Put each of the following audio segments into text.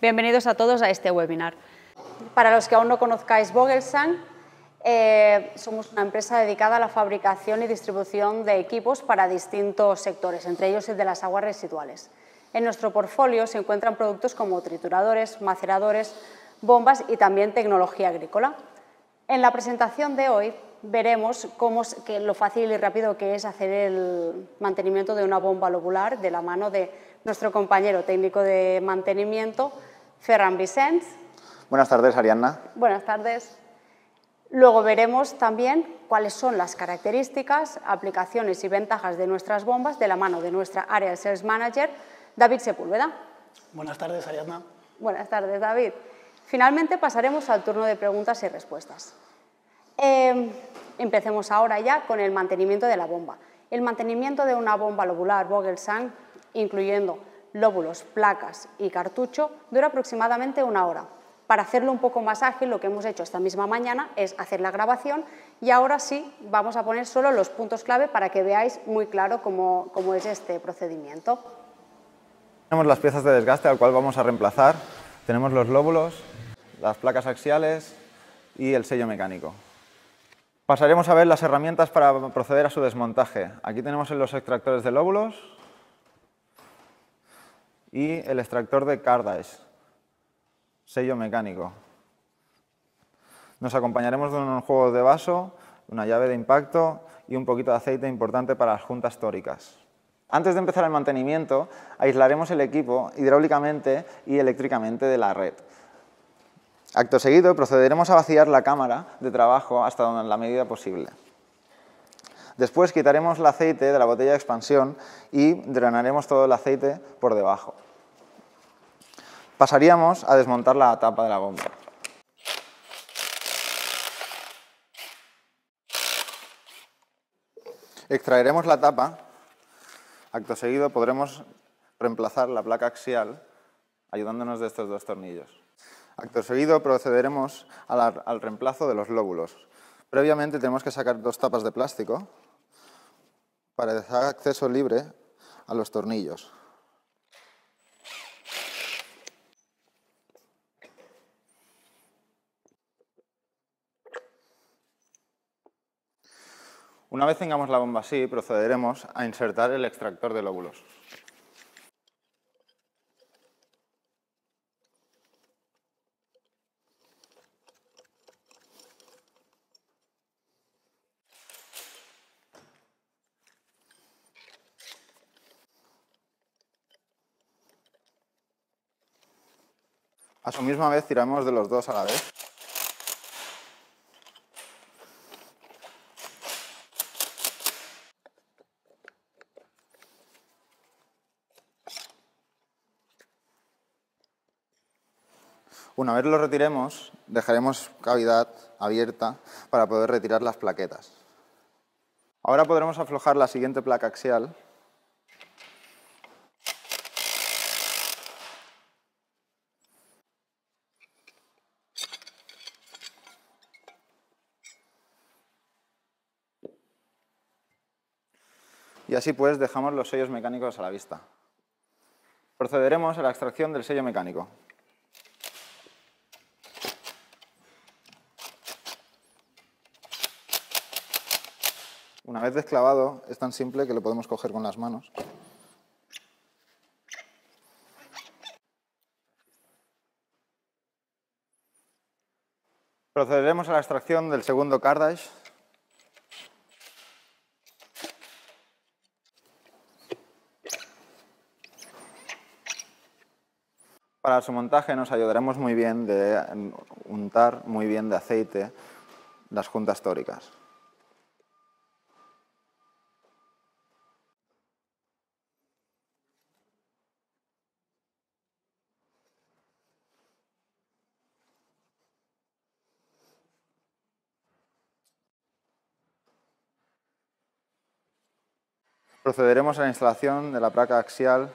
Bienvenidos a todos a este webinar. Para los que aún no conozcáis Vogelsang, somos una empresa dedicada a la fabricación y distribución de equipos para distintos sectores, entre ellos el de las aguas residuales. En nuestro portfolio se encuentran productos como trituradores, maceradores, bombas y también tecnología agrícola. En la presentación de hoy veremos lo fácil y rápido que es hacer el mantenimiento de una bomba lobular de la mano de nuestro compañero técnico de mantenimiento, Ferran Vicens. Buenas tardes, Ariadna. Buenas tardes. Luego veremos también cuáles son las características, aplicaciones y ventajas de nuestras bombas de la mano de nuestra Area Sales Manager, David Sepúlveda. Buenas tardes, Ariadna. Buenas tardes, David. Finalmente pasaremos al turno de preguntas y respuestas. Empecemos ahora ya con el mantenimiento de la bomba. El mantenimiento de una bomba lobular Vogelsang, incluyendo lóbulos, placas y cartucho, dura aproximadamente 1 hora. Para hacerlo un poco más ágil, lo que hemos hecho esta misma mañana es hacer la grabación y ahora sí vamos a poner solo los puntos clave para que veáis muy claro cómo es este procedimiento. Tenemos las piezas de desgaste al cual vamos a reemplazar. Tenemos los lóbulos, las placas axiales y el sello mecánico. Pasaremos a ver las herramientas para proceder a su desmontaje. Aquí tenemos los extractores de lóbulos y el extractor de Cardash, sello mecánico. Nos acompañaremos de un juego de vaso, una llave de impacto y un poquito de aceite importante para las juntas tóricas. Antes de empezar el mantenimiento, aislaremos el equipo hidráulicamente y eléctricamente de la red. Acto seguido, procederemos a vaciar la cámara de trabajo hasta donde la medida posible. Después quitaremos el aceite de la botella de expansión y drenaremos todo el aceite por debajo. Pasaríamos a desmontar la tapa de la bomba. Extraeremos la tapa. Acto seguido podremos reemplazar la placa axial ayudándonos de estos 2 tornillos. Acto seguido procederemos al reemplazo de los lóbulos. Previamente tenemos que sacar 2 tapas de plástico para dejar acceso libre a los tornillos. Una vez tengamos la bomba así, procederemos a insertar el extractor de lóbulos. A su misma vez tiramos de los 2 a la vez. Una vez lo retiremos, dejaremos cavidad abierta para poder retirar las plaquetas. Ahora podremos aflojar la siguiente placa axial. Y así pues dejamos los sellos mecánicos a la vista. Procederemos a la extracción del sello mecánico. Una vez desclavado, es tan simple que lo podemos coger con las manos. Procederemos a la extracción del segundo Cardash. Para su montaje nos ayudaremos muy bien de untar muy bien de aceite las juntas tóricas. Procederemos a la instalación de la placa axial.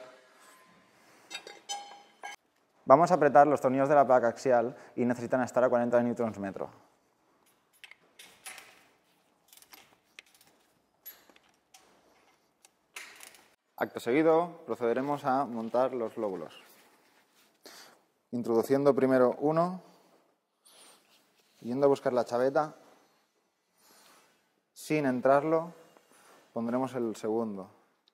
Vamos a apretar los tornillos de la placa axial y necesitan estar a 40 Nm. Acto seguido, procederemos a montar los lóbulos. introduciendo primero uno, yendo a buscar la chaveta, sin entrarlo, pondremos el segundo.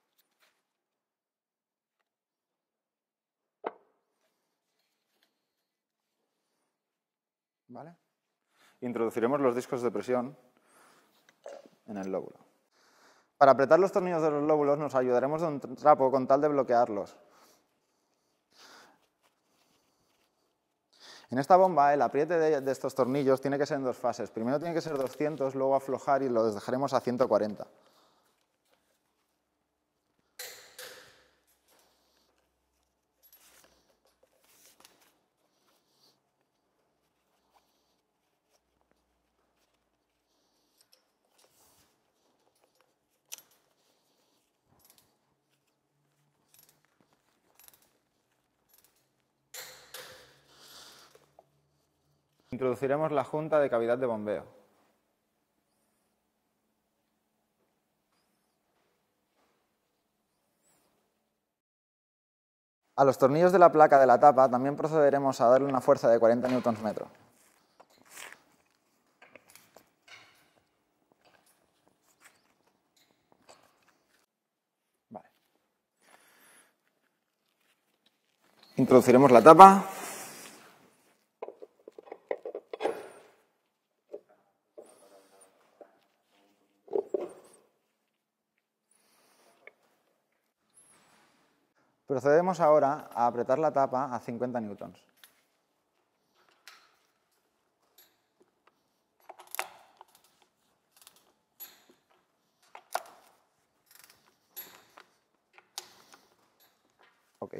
¿Vale? Introduciremos los discos de presión en el lóbulo. Para apretar los tornillos de los lóbulos nos ayudaremos de un trapo con tal de bloquearlos. En esta bomba el apriete de estos tornillos tiene que ser en dos fases. Primero tiene que ser 200, luego aflojar y los dejaremos a 140. Introduciremos la junta de cavidad de bombeo. A los tornillos de la placa de la tapa también procederemos a darle una fuerza de 40 Nm. Vale. Introduciremos la tapa. Procedemos ahora a apretar la tapa a 50 newtons. Ok.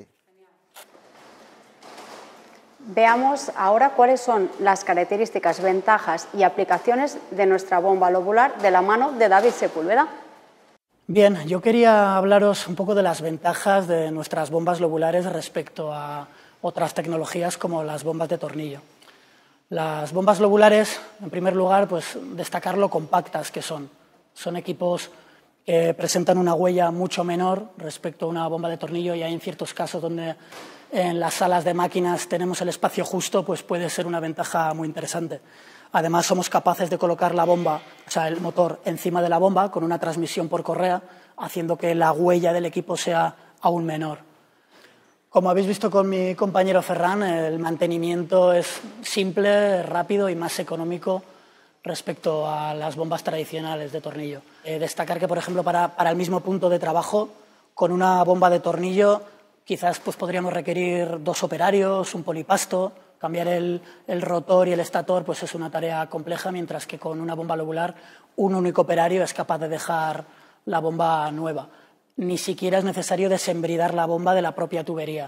Veamos ahora cuáles son las características, ventajas y aplicaciones de nuestra bomba lobular de la mano de David Sepúlveda. Bien, yo quería hablaros un poco de las ventajas de nuestras bombas lobulares respecto a otras tecnologías como las bombas de tornillo. Las bombas lobulares, en primer lugar, pues destacar lo compactas que son. Son equipos que presentan una huella mucho menor respecto a una bomba de tornillo, y hay en ciertos casos donde en las salas de máquinas tenemos el espacio justo, pues puede ser una ventaja muy interesante. Además, somos capaces de colocar la bomba, o sea, el motor encima de la bomba con una transmisión por correa, haciendo que la huella del equipo sea aún menor. Como habéis visto con mi compañero Ferran, el mantenimiento es simple, rápido y más económico respecto a las bombas tradicionales de tornillo. Destacar que, por ejemplo, para el mismo punto de trabajo, con una bomba de tornillo quizás pues, podríamos requerir 2 operarios, un polipasto. Cambiar el rotor y el estator pues es una tarea compleja, mientras que con una bomba lobular un único operario es capaz de dejar la bomba nueva. Ni siquiera es necesario desembridar la bomba de la propia tubería.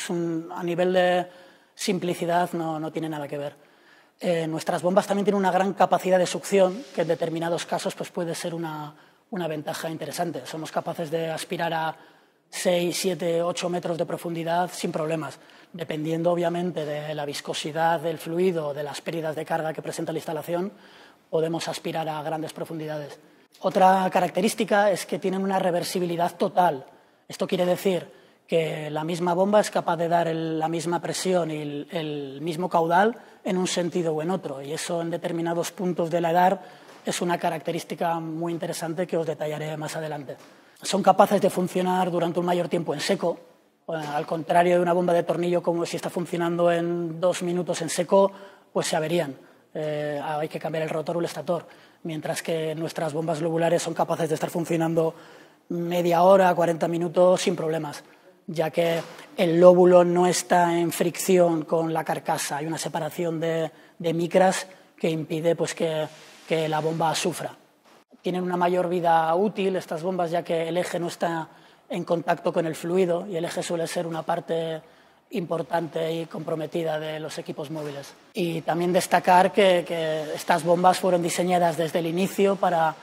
A nivel de simplicidad no tiene nada que ver. Nuestras bombas también tienen una gran capacidad de succión, que en determinados casos pues puede ser una ventaja interesante. Somos capaces de aspirar a 6, 7, 8 metros de profundidad sin problemas, dependiendo obviamente de la viscosidad del fluido o de las pérdidas de carga que presenta la instalación, podemos aspirar a grandes profundidades. Otra característica es que tienen una reversibilidad total. Esto quiere decir que la misma bomba es capaz de dar la misma presión y el mismo caudal en un sentido o en otro, y eso en determinados puntos de la edad es una característica muy interesante que os detallaré más adelante. Son capaces de funcionar durante un mayor tiempo en seco. Al contrario de una bomba de tornillo, como si está funcionando en 2 minutos en seco, pues se averían. Hay que cambiar el rotor o el estator. Mientras que nuestras bombas lobulares son capaces de estar funcionando media hora, 40 minutos sin problemas, ya que el lóbulo no está en fricción con la carcasa. Hay una separación de micras que impide pues, que la bomba sufra. Tienen una mayor vida útil estas bombas, ya que el eje no está en contacto con el fluido, y el eje suele ser una parte importante y comprometida de los equipos móviles. Y también destacar que estas bombas fueron diseñadas desde el inicio para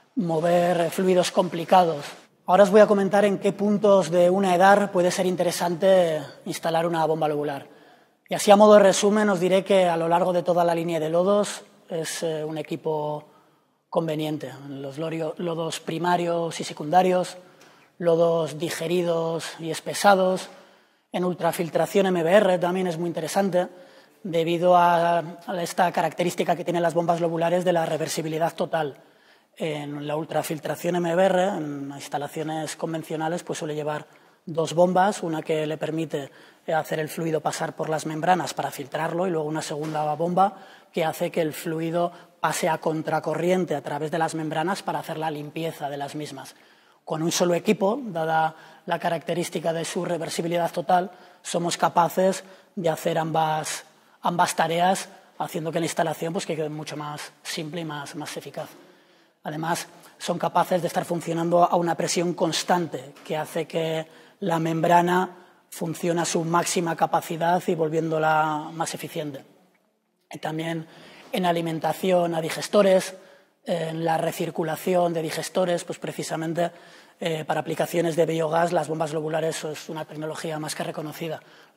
mover fluidos complicados. Ahora os voy a comentar en qué puntos de una edad puede ser interesante instalar una bomba lobular. Y así, a modo de resumen, os diré que a lo largo de toda la línea de lodos es un equipo conveniente. Los lodos primarios y secundarios, lodos digeridos y espesados, En ultrafiltración MBR también es muy interesante debido a esta característica que tienen las bombas lobulares de la reversibilidad total. En la ultrafiltración MBR, en instalaciones convencionales, pues suele llevar dos bombas, una que le permite hacer el fluido pasar por las membranas para filtrarlo y luego una segunda bomba que hace que el fluido pase a contracorriente a través de las membranas para hacer la limpieza de las mismas. Con un solo equipo, dada la característica de su reversibilidad total, somos capaces de hacer ambas tareas, haciendo que la instalación pues, quede mucho más simple y más eficaz. Además, son capaces de estar funcionando a una presión constante, que hace que la membrana funcione a su máxima capacidad y volviéndola más eficiente. Y también en alimentación a digestores, en la recirculación de digestores, pues precisamente para aplicaciones de biogás, las bombas lobulares es una tecnología más que reconocida.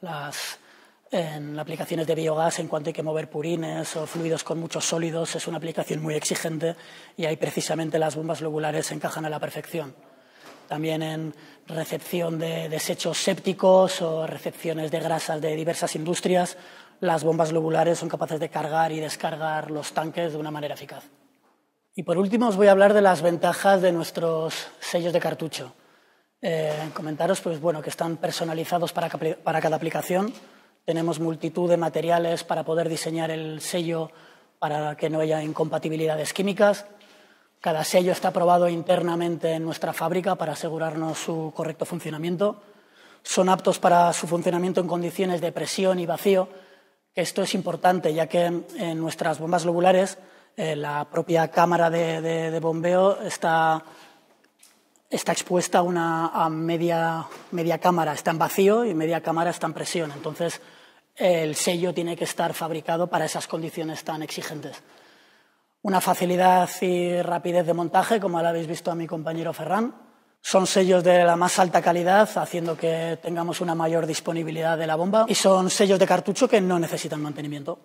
En aplicaciones de biogás, en cuanto hay que mover purines o fluidos con muchos sólidos, es una aplicación muy exigente y ahí precisamente las bombas lobulares encajan a la perfección. También en recepción de desechos sépticos o recepciones de grasas de diversas industrias, las bombas lobulares son capaces de cargar y descargar los tanques de una manera eficaz. Y por último os voy a hablar de las ventajas de nuestros sellos de cartucho. Comentaros pues, bueno, que están personalizados para cada aplicación. Tenemos multitud de materiales para poder diseñar el sello para que no haya incompatibilidades químicas. Cada sello está aprobado internamente en nuestra fábrica para asegurarnos su correcto funcionamiento. Son aptos para su funcionamiento en condiciones de presión y vacío. Esto es importante, ya que en nuestras bombas lobulares la propia cámara de bombeo está expuesta a media cámara está en vacío y media cámara está en presión. Entonces, el sello tiene que estar fabricado para esas condiciones tan exigentes. Una facilidad y rapidez de montaje, como lo habéis visto a mi compañero Ferran. Son sellos de la más alta calidad, haciendo que tengamos una mayor disponibilidad de la bomba. Y son sellos de cartucho que no necesitan mantenimiento.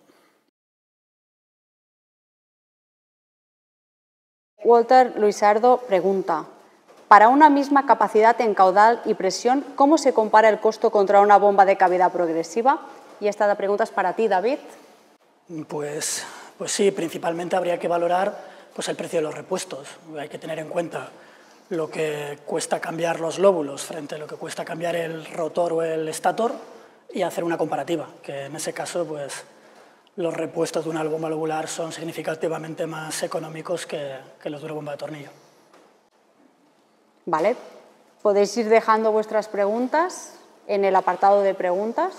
Walter Luisardo pregunta: para una misma capacidad en caudal y presión, ¿cómo se compara el costo contra una bomba de cavidad progresiva? Y esta pregunta es para ti, David. Pues sí, principalmente habría que valorar pues, el precio de los repuestos. Hay que tener en cuenta lo que cuesta cambiar los lóbulos frente a lo que cuesta cambiar el rotor o el estator y hacer una comparativa, que en ese caso pues, los repuestos de una bomba lobular son significativamente más económicos que los de una bomba de tornillo. Vale, podéis ir dejando vuestras preguntas en el apartado de preguntas.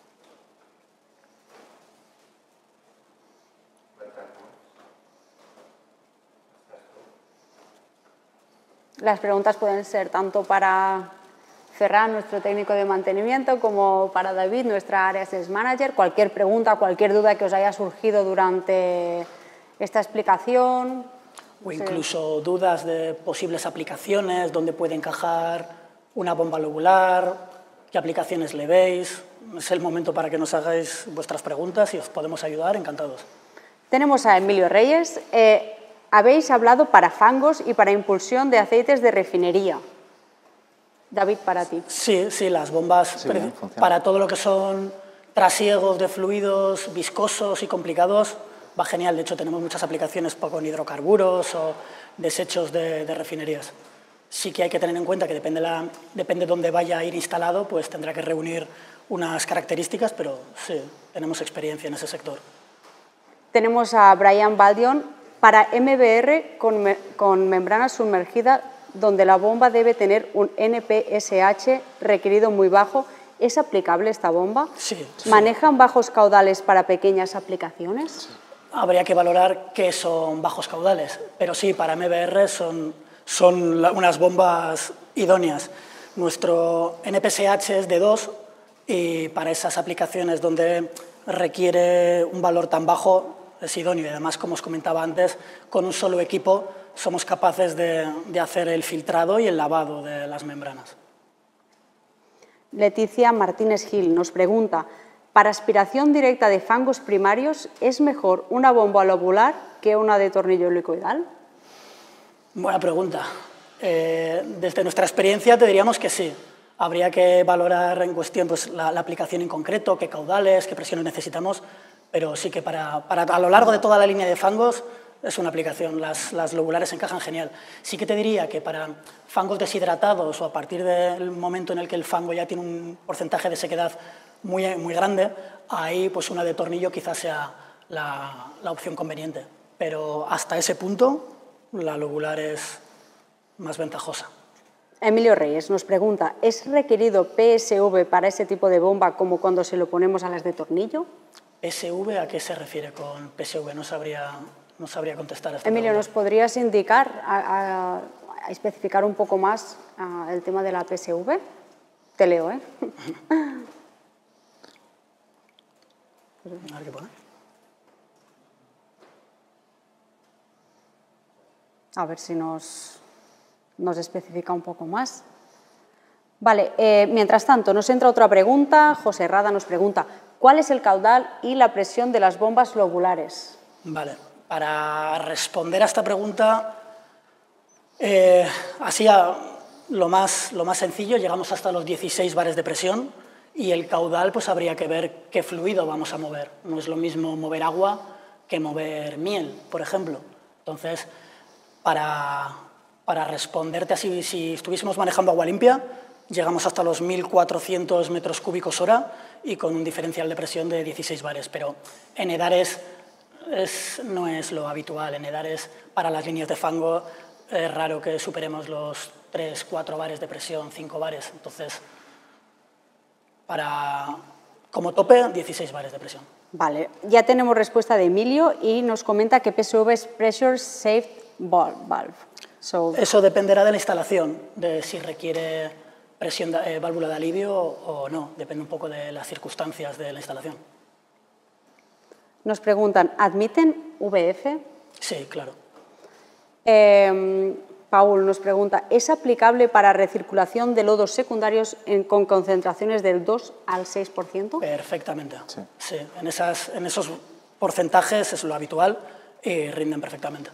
Las preguntas pueden ser tanto para Ferran, nuestro técnico de mantenimiento, como para David, nuestra área Sales Manager. Cualquier pregunta, cualquier duda que os haya surgido durante esta explicación. O incluso dudas de posibles aplicaciones, dónde puede encajar una bomba lobular, qué aplicaciones le veis. Es el momento para que nos hagáis vuestras preguntas y os podemos ayudar, encantados. Tenemos a Emilio Reyes. Habéis hablado para fangos y para impulsión de aceites de refinería. David, para ti. Sí, las bombas para todo lo que son trasiegos de fluidos viscosos y complicados va genial. De hecho, tenemos muchas aplicaciones con hidrocarburos o desechos de refinerías. Sí que hay que tener en cuenta que depende de dónde vaya a ir instalado, pues tendrá que reunir unas características, pero sí, tenemos experiencia en ese sector. Tenemos a Brian Baldion. Para MBR con membrana sumergida, donde la bomba debe tener un NPSH requerido muy bajo, ¿es aplicable esta bomba? Sí. ¿Manejan bajos caudales para pequeñas aplicaciones? Sí. Habría que valorar qué son bajos caudales, pero sí, para MBR son unas bombas idóneas. Nuestro NPSH es de 2 y para esas aplicaciones donde requiere un valor tan bajo es idóneo. Y además, como os comentaba antes, con un solo equipo somos capaces de hacer el filtrado y el lavado de las membranas. Leticia Martínez Gil nos pregunta: para aspiración directa de fangos primarios, ¿es mejor una bomba lobular que una de tornillo helicoidal? Buena pregunta. Desde nuestra experiencia te diríamos que sí. Habría que valorar en cuestión pues, la aplicación en concreto, qué caudales, qué presiones necesitamos, pero sí que a lo largo de toda la línea de fangos es una aplicación, las lobulares encajan genial. Sí que te diría que para fangos deshidratados o a partir del momento en el que el fango ya tiene un porcentaje de sequedad muy, muy grande, ahí pues una de tornillo quizás sea la opción conveniente. Pero hasta ese punto la lobular es más ventajosa. Emilio Reyes nos pregunta, ¿es requerido PSV para ese tipo de bomba como cuando se lo ponemos a las de tornillo? ¿PSV a qué se refiere con PSV? No sabría contestar a esta Emilio, pregunta. ¿nos podrías indicar, a especificar un poco más el tema de la PSV? Te leo, ¿eh? A ver qué pone. A ver si nos especifica un poco más. Vale, mientras tanto, nos entra otra pregunta. José Rada nos pregunta, ¿cuál es el caudal y la presión de las bombas lobulares? Vale, para responder a esta pregunta, lo más sencillo, llegamos hasta los 16 bares de presión y el caudal pues habría que ver qué fluido vamos a mover. No es lo mismo mover agua que mover miel, por ejemplo. Entonces, para responderte así, si estuviésemos manejando agua limpia, llegamos hasta los 1.400 metros cúbicos hora y con un diferencial de presión de 16 bares, pero en Edares no es lo habitual. En Edares, para las líneas de fango, es raro que superemos los 3, 4 bares de presión, 5 bares. Entonces, como tope, 16 bares de presión. Vale, ya tenemos respuesta de Emilio y nos comenta que PSV es Pressure Saved Valve. Eso dependerá de la instalación, de si requiere válvula de alivio o no. Depende un poco de las circunstancias de la instalación. Nos preguntan, ¿admiten VF? Sí, claro. Paul nos pregunta, ¿es aplicable para recirculación de lodos secundarios con concentraciones del 2 al 6%? Perfectamente. Sí. Sí, en esos porcentajes es lo habitual y rinden perfectamente.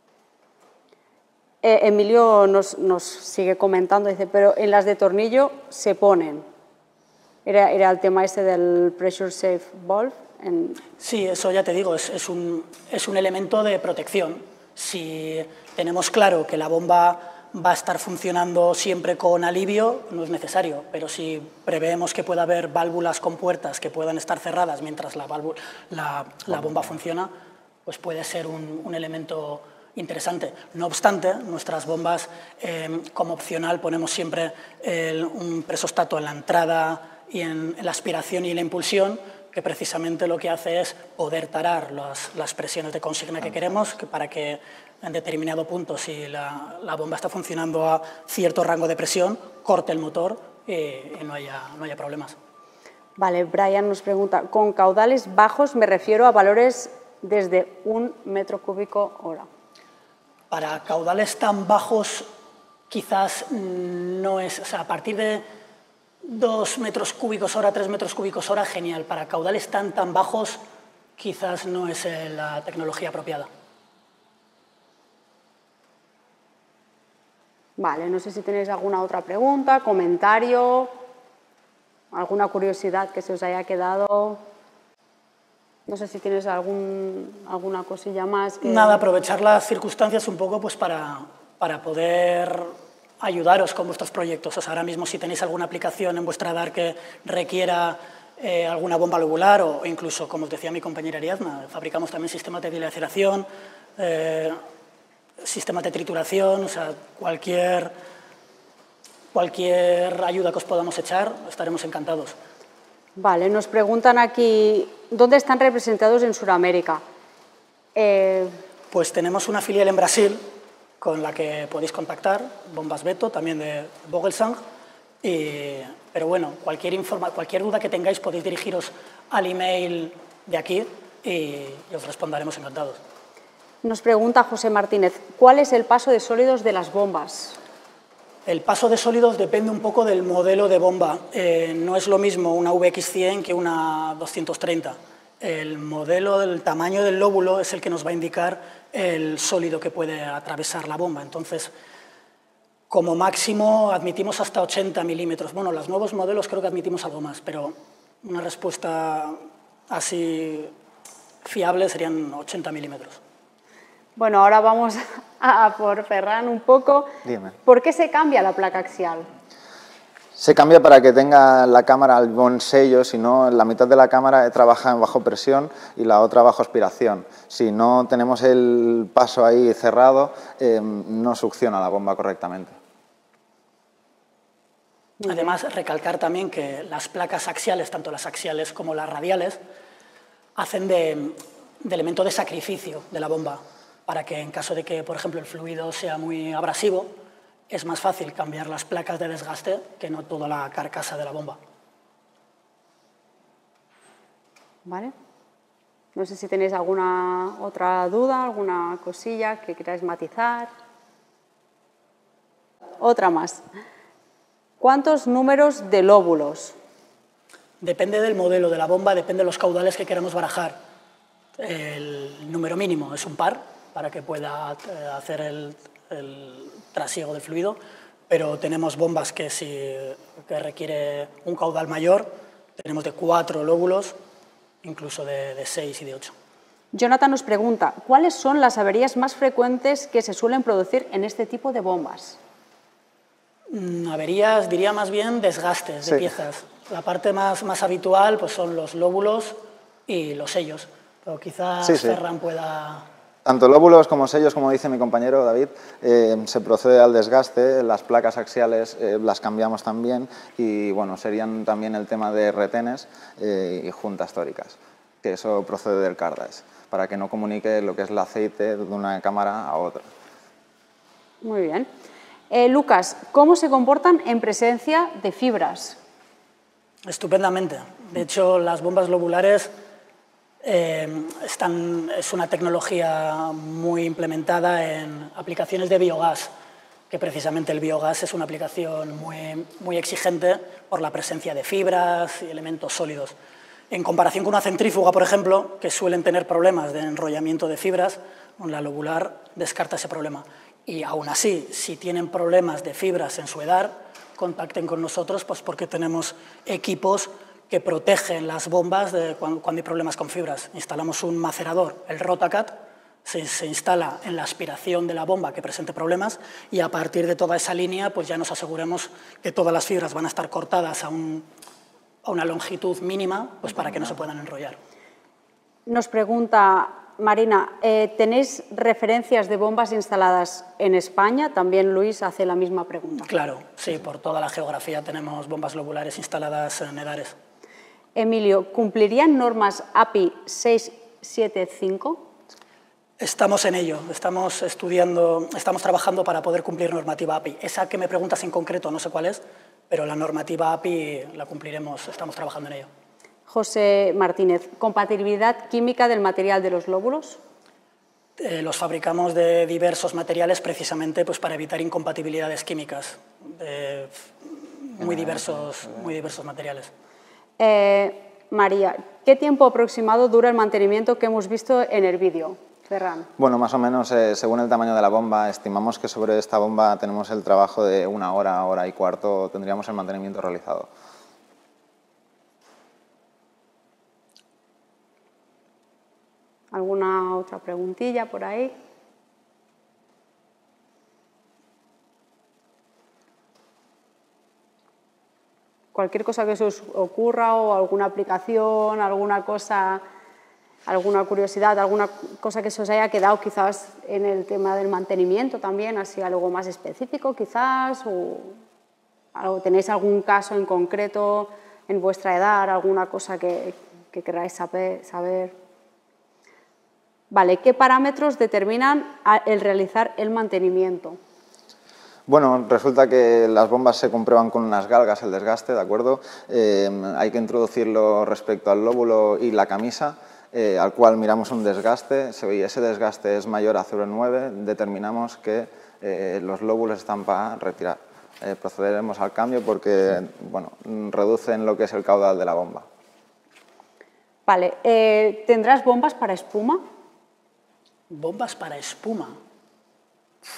Emilio nos sigue comentando, dice, pero en las de tornillo se ponen. Era el tema este del Pressure Safe Valve. Sí, eso ya te digo, es un elemento de protección. Si tenemos claro que la bomba va a estar funcionando siempre con alivio, no es necesario, pero si preveemos que pueda haber válvulas con puertas que puedan estar cerradas mientras la bomba funciona, pues puede ser un elemento interesante. No obstante, nuestras bombas, como opcional, ponemos siempre un presostato en la entrada y en la aspiración y la impulsión, que precisamente lo que hace es poder tarar las presiones de consigna que queremos, para que en determinado punto, si la bomba está funcionando a cierto rango de presión, corte el motor y no haya problemas. Vale, Brian nos pregunta, con caudales bajos me refiero a valores desde 1 metro cúbico hora. Para caudales tan bajos quizás no es, o sea, a partir de 2 metros cúbicos hora, 3 metros cúbicos hora, genial. Para caudales tan bajos quizás no es la tecnología apropiada. Vale, no sé si tenéis alguna otra pregunta, comentario, alguna curiosidad que se os haya quedado. No sé si tienes alguna cosilla más. Nada, aprovechar las circunstancias un poco pues, para poder ayudaros con vuestros proyectos. O sea, ahora mismo si tenéis alguna aplicación en vuestra DAR que requiera alguna bomba lobular o incluso, como os decía mi compañera Ariadna, fabricamos también sistemas de dilaceración, sistemas de trituración, o sea, cualquier ayuda que os podamos echar, estaremos encantados. Vale, nos preguntan aquí, ¿dónde están representados en Sudamérica? Pues tenemos una filial en Brasil con la que podéis contactar, Bombas Beto, también de Vogelsang, pero bueno, cualquier duda que tengáis podéis dirigiros al email de aquí y os responderemos encantados. Nos pregunta José Martínez, ¿cuál es el paso de sólidos de las bombas? El paso de sólidos depende un poco del modelo de bomba. No es lo mismo una VX100 que una 230. El tamaño del lóbulo es el que nos va a indicar el sólido que puede atravesar la bomba. Entonces, Como máximo admitimos hasta 80 milímetros. Bueno, los nuevos modelos creo que admitimos algo más, pero una respuesta así fiable serían 80 milímetros. Bueno, ahora vamos a por Ferran un poco. Dime. ¿Por qué se cambia la placa axial? Se cambia para que tenga la cámara el buen sello, si no, la mitad de la cámara trabaja en bajo presión y la otra bajo aspiración. Si no tenemos el paso ahí cerrado, no succiona la bomba correctamente. Además, recalcar también que las placas axiales, tanto las axiales como las radiales, hacen de elemento de sacrificio de la bomba, para que en caso de que, por ejemplo, el fluido sea muy abrasivo, es más fácil cambiar las placas de desgaste que no toda la carcasa de la bomba. ¿Vale? No sé si tenéis alguna otra duda, alguna cosilla que queráis matizar. Otra más. ¿Cuántos números de lóbulos? Depende del modelo de la bomba, depende de los caudales que queramos barajar. El número mínimo es un par, para que pueda hacer el trasiego de fluido, pero tenemos bombas que requiere un caudal mayor, tenemos de 4 lóbulos, incluso de 6 y de 8. Jonathan nos pregunta, ¿cuáles son las averías más frecuentes que se suelen producir en este tipo de bombas? Averías, diría más bien desgastes de piezas. La parte más habitual pues son los lóbulos y los sellos, pero quizás Ferran pueda... Tanto lóbulos como sellos, como dice mi compañero David, se procede al desgaste, las placas axiales las cambiamos también y bueno, serían también el tema de retenes y juntas tóricas, que eso procede del Cardaes, para que no comunique lo que es el aceite de una cámara a otra. Muy bien. Lucas, ¿cómo se comportan en presencia de fibras? Estupendamente. De hecho, las bombas lobulares es una tecnología muy implementada en aplicaciones de biogás, que precisamente el biogás es una aplicación muy exigente por la presencia de fibras y elementos sólidos. En comparación con una centrífuga, por ejemplo, que suelen tener problemas de enrollamiento de fibras, con la lobular descarta ese problema. Y aún así, si tienen problemas de fibras en su EDAR, contacten con nosotros pues porque tenemos equipos que protegen las bombas cuando hay problemas con fibras. Instalamos un macerador, el Rotacat, se instala en la aspiración de la bomba que presente problemas y a partir de toda esa línea pues ya nos aseguremos que todas las fibras van a estar cortadas a una longitud mínima pues para que no se puedan enrollar. Nos pregunta Marina, ¿tenéis referencias de bombas instaladas en España? También Luis hace la misma pregunta. Claro, sí, por toda la geografía tenemos bombas lobulares instaladas en EDARES. Emilio, ¿cumplirían normas API 675? Estamos en ello, estamos estudiando, estamos trabajando para poder cumplir normativa API. Esa que me preguntas en concreto no sé cuál es, pero la normativa API la cumpliremos, estamos trabajando en ello. José Martínez, ¿compatibilidad química del material de los lóbulos? Los fabricamos de diversos materiales precisamente pues, para evitar incompatibilidades químicas de muy diversos materiales. María, ¿qué tiempo aproximado dura el mantenimiento que hemos visto en el vídeo? Ferran. Bueno, más o menos, según el tamaño de la bomba, estimamos que sobre esta bomba tenemos el trabajo de 1 hora, hora y cuarto, tendríamos el mantenimiento realizado. ¿Alguna otra preguntilla por ahí? Cualquier cosa que se os ocurra o alguna aplicación, alguna cosa, alguna curiosidad, alguna cosa que se os haya quedado quizás en el tema del mantenimiento también, así algo más específico quizás, o tenéis algún caso en concreto en vuestra edad, alguna cosa que queráis saber. Vale, ¿qué parámetros determinan el realizar el mantenimiento? Bueno, resulta que las bombas se comprueban con unas galgas, el desgaste, ¿de acuerdo? Hay que introducirlo respecto al lóbulo y la camisa, al cual miramos un desgaste. Si ese desgaste es mayor a 0,9, determinamos que los lóbulos están para retirar. Procederemos al cambio porque bueno, reducen lo que es el caudal de la bomba. Vale, ¿tendrás bombas para espuma? Bombas para espuma.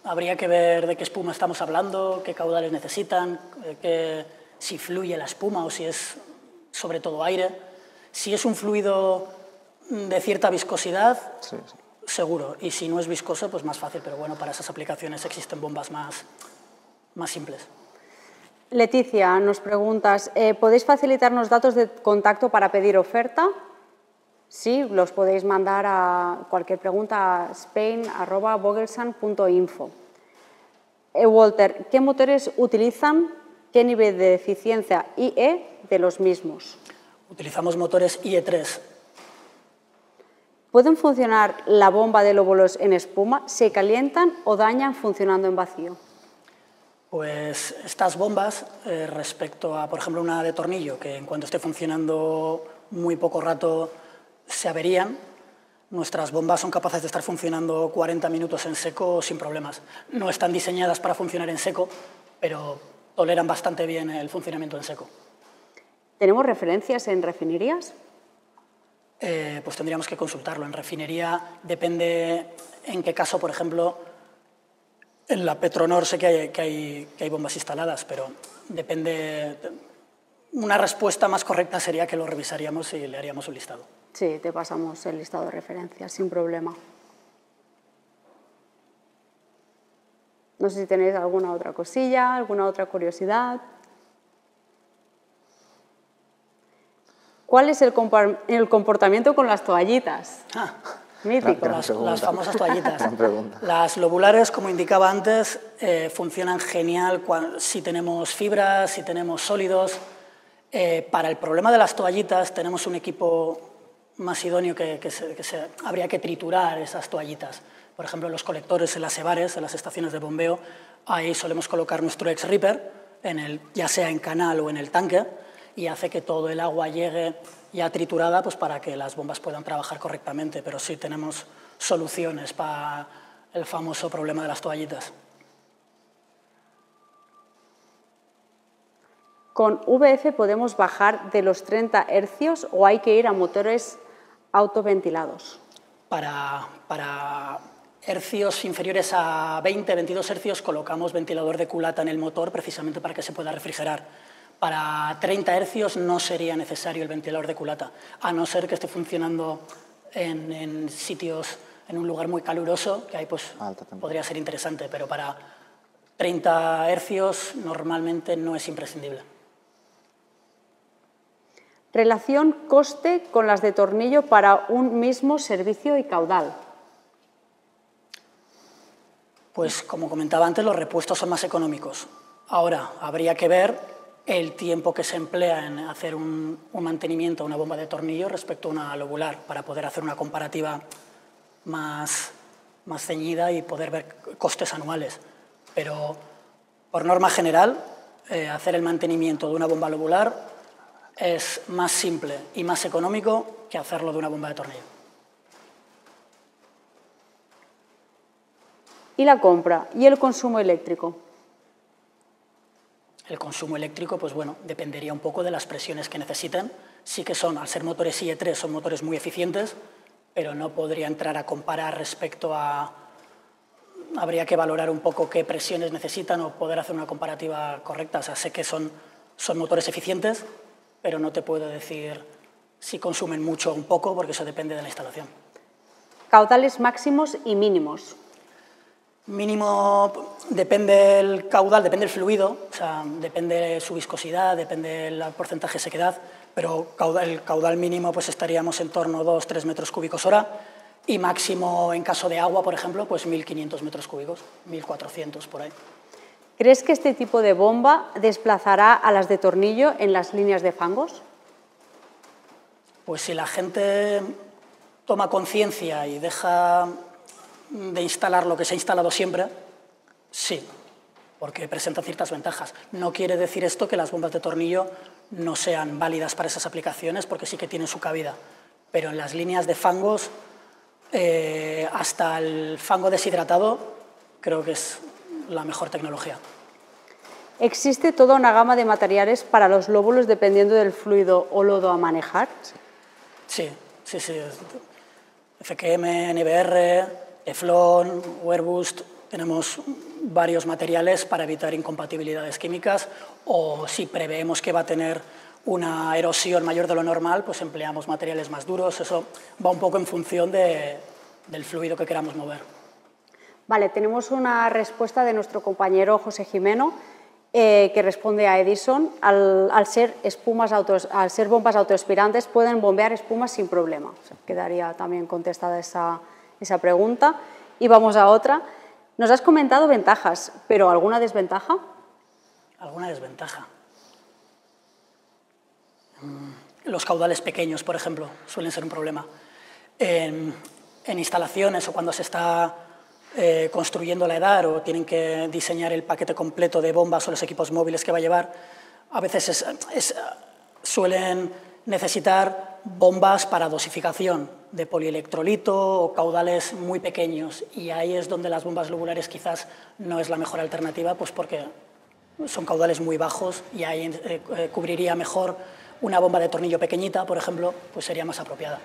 Habría que ver de qué espuma estamos hablando, qué caudales necesitan, si fluye la espuma o si es sobre todo aire. Si es un fluido de cierta viscosidad, Sí. seguro. Y si no es viscoso, pues más fácil. Pero bueno, para esas aplicaciones existen bombas más simples. Leticia, nos preguntas, ¿podéis facilitarnos datos de contacto para pedir oferta? Sí, los podéis mandar a cualquier pregunta a spain@vogelsang.info. Walter, ¿qué motores utilizan? ¿Qué nivel de eficiencia IE de los mismos? Utilizamos motores IE3. ¿Pueden funcionar la bomba de lóbulos en espuma? ¿Se calientan o dañan funcionando en vacío? Pues estas bombas, respecto a, por ejemplo, una de tornillo, que en cuanto esté funcionando muy poco rato se averían, nuestras bombas son capaces de estar funcionando 40 minutos en seco sin problemas. No están diseñadas para funcionar en seco, pero toleran bastante bien el funcionamiento en seco. ¿Tenemos referencias en refinerías? Pues tendríamos que consultarlo. En refinería depende en qué caso, por ejemplo, en la Petronor sé que hay bombas instaladas, pero depende. Una respuesta más correcta sería que lo revisaríamos y le haríamos un listado. Sí, te pasamos el listado de referencias, sin problema. No sé si tenéis alguna otra cosilla, alguna otra curiosidad. ¿Cuál es el comportamiento con las toallitas? Mítico. Las famosas toallitas. Las lobulares, como indicaba antes, funcionan genial si tenemos fibras, si tenemos sólidos. Para el problema de las toallitas tenemos un equipo más idóneo que habría que triturar esas toallitas. Por ejemplo, los colectores en las EBARES, en las estaciones de bombeo, ahí solemos colocar nuestro ex-ripper, ya sea en canal o en el tanque, y hace que todo el agua llegue ya triturada, pues para que las bombas puedan trabajar correctamente. Pero sí tenemos soluciones para el famoso problema de las toallitas. ¿Con VF podemos bajar de los 30 hercios o hay que ir a motores autoventilados? Para hercios inferiores a 20-22 hercios colocamos ventilador de culata en el motor precisamente para que se pueda refrigerar. Para 30 hercios no sería necesario el ventilador de culata, a no ser que esté funcionando en sitios, en un lugar muy caluroso, que ahí pues podría ser interesante, pero para 30 hercios normalmente no es imprescindible. Relación coste con las de tornillo para un mismo servicio y caudal. Pues como comentaba antes, los repuestos son más económicos. Ahora, habría que ver el tiempo que se emplea en hacer un mantenimiento a una bomba de tornillo respecto a una lobular, para poder hacer una comparativa más ceñida y poder ver costes anuales. Pero, por norma general, hacer el mantenimiento de una bomba lobular es más simple y más económico que hacerlo de una bomba de tornillo. ¿Y la compra? ¿Y el consumo eléctrico? El consumo eléctrico, pues bueno, dependería un poco de las presiones que necesiten. Sí que son, al ser motores IE3, son motores muy eficientes, pero no podría entrar a comparar respecto a... Habría que valorar un poco qué presiones necesitan o poder hacer una comparativa correcta. O sea, sé que son motores eficientes, pero no te puedo decir si consumen mucho o un poco, porque eso depende de la instalación. Caudales máximos y mínimos. Mínimo depende del caudal, depende del fluido, o sea, depende de su viscosidad, depende del porcentaje de sequedad, pero el caudal mínimo pues estaríamos en torno a 2-3 metros cúbicos hora y máximo en caso de agua, por ejemplo, pues 1.500 metros cúbicos, 1.400 por ahí. ¿Crees que este tipo de bomba desplazará a las de tornillo en las líneas de fangos? Pues si la gente toma conciencia y deja de instalar lo que se ha instalado siempre, sí, porque presenta ciertas ventajas. No quiere decir esto que las bombas de tornillo no sean válidas para esas aplicaciones, porque sí que tienen su cabida, pero en las líneas de fangos, hasta el fango deshidratado, creo que es la mejor tecnología. ¿Existe toda una gama de materiales para los lóbulos dependiendo del fluido o lodo a manejar? Sí. FKM, NBR, Teflón, Werbust, tenemos varios materiales para evitar incompatibilidades químicas, o si preveemos que va a tener una erosión mayor de lo normal, pues empleamos materiales más duros. Eso va un poco en función del fluido que queramos mover. Vale, tenemos una respuesta de nuestro compañero José Jimeno, que responde a Edison. Al ser bombas autoexpirantes, pueden bombear espumas sin problema. O sea, quedaría también contestada esa pregunta. Y vamos a otra. Nos has comentado ventajas, pero ¿alguna desventaja? ¿Alguna desventaja? Los caudales pequeños, por ejemplo, suelen ser un problema. En instalaciones o cuando se está construyendo la EDAR o tienen que diseñar el paquete completo de bombas o los equipos móviles que va a llevar, a veces suelen necesitar bombas para dosificación de polielectrolito o caudales muy pequeños, y ahí es donde las bombas lobulares quizás no es la mejor alternativa, pues porque son caudales muy bajos y ahí cubriría mejor una bomba de tornillo pequeñita, por ejemplo, pues sería más apropiada.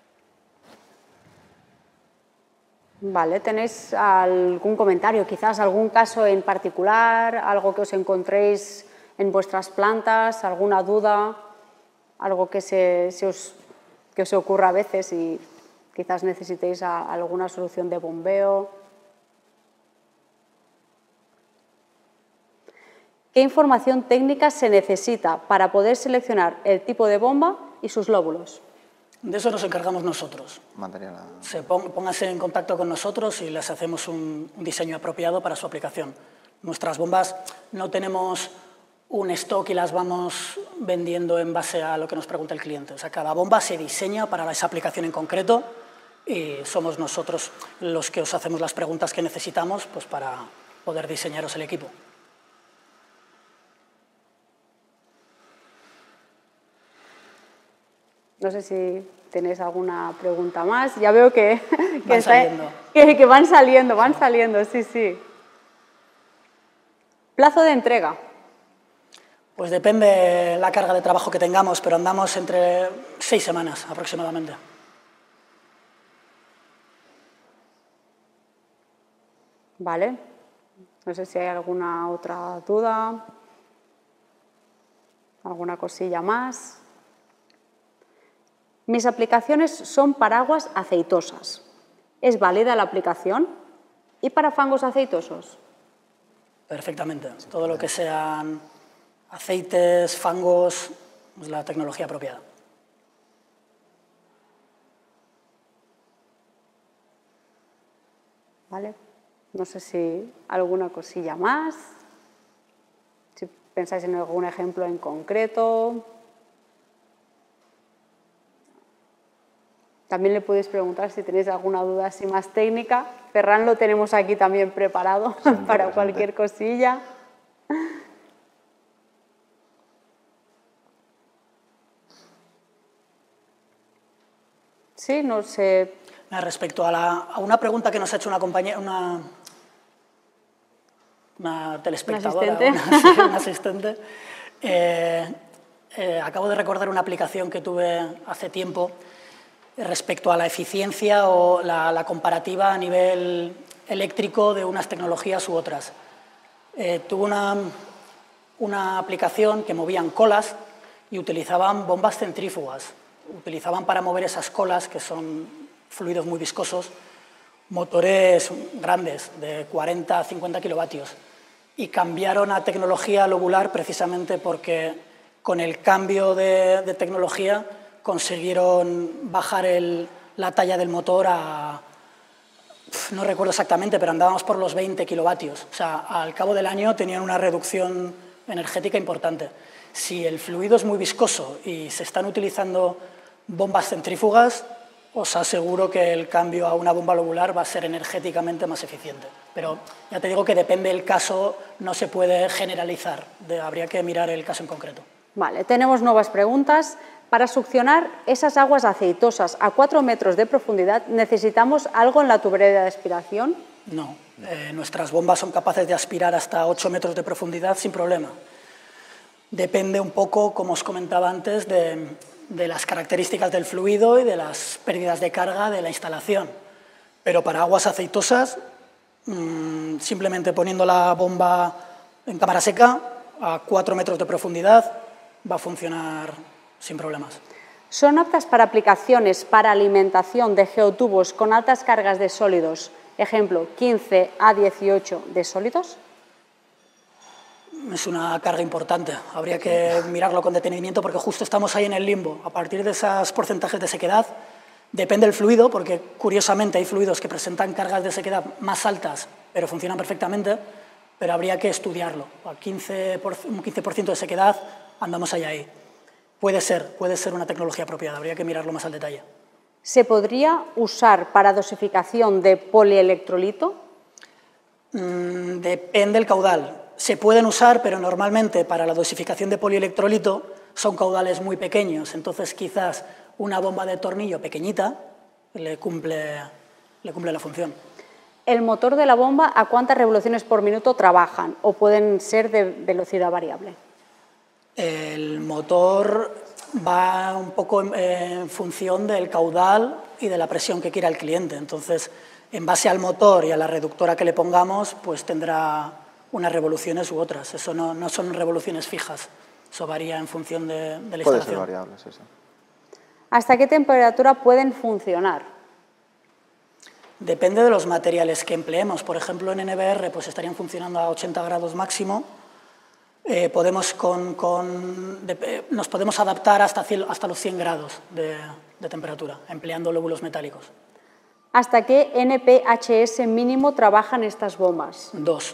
Vale, ¿tenéis algún comentario, quizás algún caso en particular, algo que os encontréis en vuestras plantas, alguna duda, algo que os ocurra a veces y quizás necesitéis alguna solución de bombeo? ¿Qué información técnica se necesita para poder seleccionar el tipo de bomba y sus lóbulos? De eso nos encargamos nosotros. Pónganse en contacto con nosotros y les hacemos un diseño apropiado para su aplicación. Nuestras bombas no tenemos un stock y las vamos vendiendo en base a lo que nos pregunta el cliente. O sea, cada bomba se diseña para esa aplicación en concreto y somos nosotros los que os hacemos las preguntas que necesitamos, pues, para poder diseñaros el equipo. No sé si tenéis alguna pregunta más. Ya veo que van saliendo, sí. ¿Plazo de entrega? Pues depende la carga de trabajo que tengamos, pero andamos entre 6 semanas aproximadamente. Vale. No sé si hay alguna otra duda, alguna cosilla más. Mis aplicaciones son paraguas aceitosas. ¿Es válida la aplicación? ¿Y para fangos aceitosos? Perfectamente. Todo lo que sean aceites, fangos, es la tecnología apropiada. Vale. No sé si alguna cosilla más. Si pensáis en algún ejemplo en concreto. También le podéis preguntar si tenéis alguna duda así más técnica. Ferran lo tenemos aquí también preparado para cualquier cosilla. Sí, no sé. Respecto a una pregunta que nos ha hecho una compañera, una telespectadora, una asistente, acabo de recordar una aplicación que tuve hace tiempo respecto a la eficiencia o la comparativa a nivel eléctrico de unas tecnologías u otras. Tuve una aplicación que movían colas y utilizaban bombas centrífugas. Utilizaban para mover esas colas, que son fluidos muy viscosos, motores grandes, de 40 a 50 kilovatios. Y cambiaron a tecnología lobular precisamente porque con el cambio de tecnología consiguieron bajar la talla del motor a, no recuerdo exactamente, pero andábamos por los 20 kilovatios. O sea, al cabo del año tenían una reducción energética importante. Si el fluido es muy viscoso y se están utilizando bombas centrífugas, os aseguro que el cambio a una bomba lobular va a ser energéticamente más eficiente. Pero ya te digo que depende del caso, no se puede generalizar, habría que mirar el caso en concreto. Vale, tenemos nuevas preguntas. Para succionar esas aguas aceitosas a 4 metros de profundidad, ¿necesitamos algo en la tubería de aspiración? No, nuestras bombas son capaces de aspirar hasta 8 metros de profundidad sin problema. Depende un poco, como os comentaba antes, de las características del fluido y de las pérdidas de carga de la instalación. Pero para aguas aceitosas Simplemente poniendo la bomba en cámara seca a 4 metros de profundidad va a funcionar sin problemas. ¿Son aptas para aplicaciones para alimentación de geotubos con altas cargas de sólidos? Ejemplo, 15 a 18 de sólidos. Es una carga importante, habría que mirarlo con detenimiento porque justo estamos ahí en el limbo. A partir de esos porcentajes de sequedad, depende del fluido, porque curiosamente hay fluidos que presentan cargas de sequedad más altas, pero funcionan perfectamente, pero habría que estudiarlo. A un 15% de sequedad andamos ahí. Puede ser una tecnología apropiada, habría que mirarlo más al detalle. ¿Se podría usar para dosificación de polielectrolito? Depende del caudal. Se pueden usar, pero normalmente para la dosificación de polielectrolito son caudales muy pequeños, entonces quizás una bomba de tornillo pequeñita le cumple la función. ¿El motor de la bomba a cuántas revoluciones por minuto trabajan o pueden ser de velocidad variable? El motor va un poco en función del caudal y de la presión que quiera el cliente, entonces en base al motor y a la reductora que le pongamos, pues tendrá unas revoluciones u otras. Eso no son revoluciones fijas, eso varía en función de la instalación. Puede ser variable, sí, sí. ¿Hasta qué temperatura pueden funcionar? Depende de los materiales que empleemos. Por ejemplo, en NBR pues estarían funcionando a 80 grados máximo. Nos podemos adaptar hasta los 100 grados de temperatura, empleando lóbulos metálicos. ¿Hasta qué NPHS mínimo trabajan estas bombas? 2.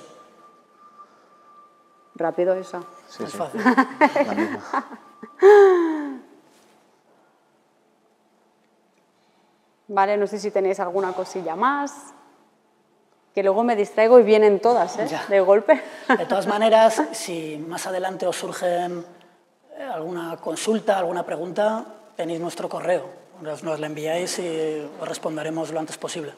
Rápido esa. Sí, Es sí. fácil. La misma. Vale, no sé si tenéis alguna cosilla más, que luego me distraigo y vienen todas, ¿eh? Ya. De golpe. De todas maneras, si más adelante os surge alguna consulta, alguna pregunta, tenéis nuestro correo. Nos la enviáis y os responderemos lo antes posible.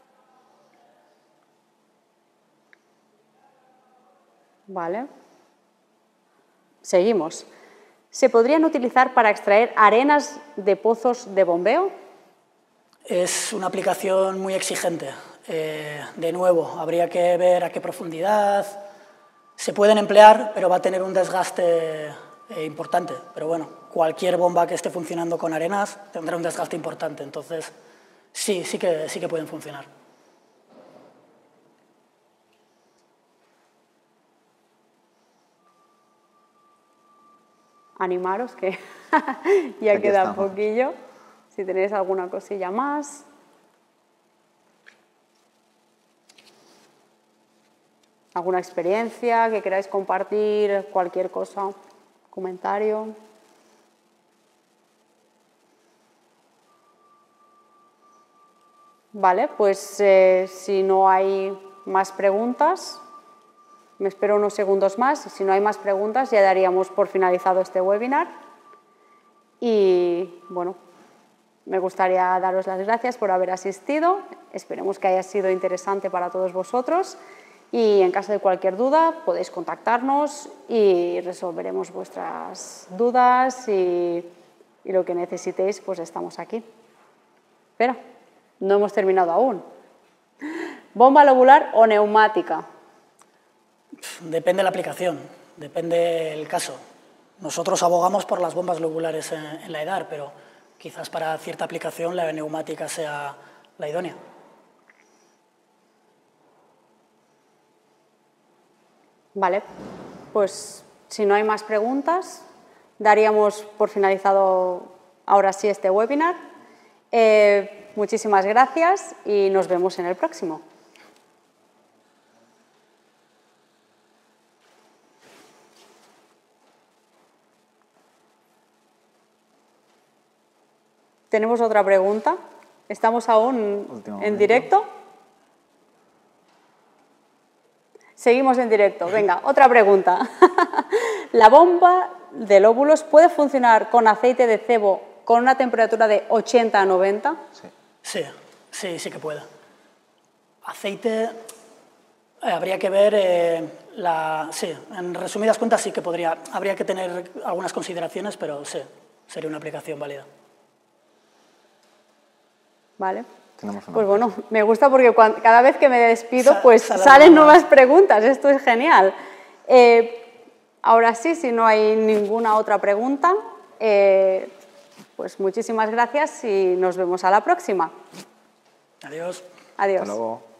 Vale. Seguimos. ¿Se podrían utilizar para extraer arenas de pozos de bombeo? Es una aplicación muy exigente. De nuevo, habría que ver a qué profundidad. Se pueden emplear, pero va a tener un desgaste importante. Pero bueno, cualquier bomba que esté funcionando con arenas tendrá un desgaste importante. Entonces, sí que pueden funcionar. Animaros, que ya Aquí queda estamos. poquillo. Si tenéis alguna cosilla más. ¿Alguna experiencia que queráis compartir? Cualquier cosa, comentario. Vale, pues si no hay más preguntas, me espero unos segundos más. Si no hay más preguntas, ya daríamos por finalizado este webinar. Y bueno, me gustaría daros las gracias por haber asistido. Esperemos que haya sido interesante para todos vosotros. Y en caso de cualquier duda, podéis contactarnos y resolveremos vuestras dudas y lo que necesitéis, pues estamos aquí. Espera, no hemos terminado aún. ¿Bomba lobular o neumática? Depende de la aplicación, depende del caso. Nosotros abogamos por las bombas lobulares en la EDAR, pero quizás para cierta aplicación la neumática sea la idónea. Vale, pues si no hay más preguntas, daríamos por finalizado ahora sí este webinar. Muchísimas gracias y nos vemos en el próximo. ¿Tenemos otra pregunta? ¿Estamos aún en directo? Seguimos en directo. Venga, otra pregunta. ¿La bomba de lóbulos puede funcionar con aceite de cebo con una temperatura de 80 a 90? Sí que puede. Aceite, habría que ver, sí, en resumidas cuentas sí que podría. Habría que tener algunas consideraciones, pero sí, sería una aplicación válida. Vale, tenemos una Pues empresa. bueno, me gusta porque cada vez que me despido pues salen nuevas preguntas, esto es genial. Ahora sí, si no hay ninguna otra pregunta, pues muchísimas gracias y nos vemos a la próxima. Adiós. Adiós. Hasta luego.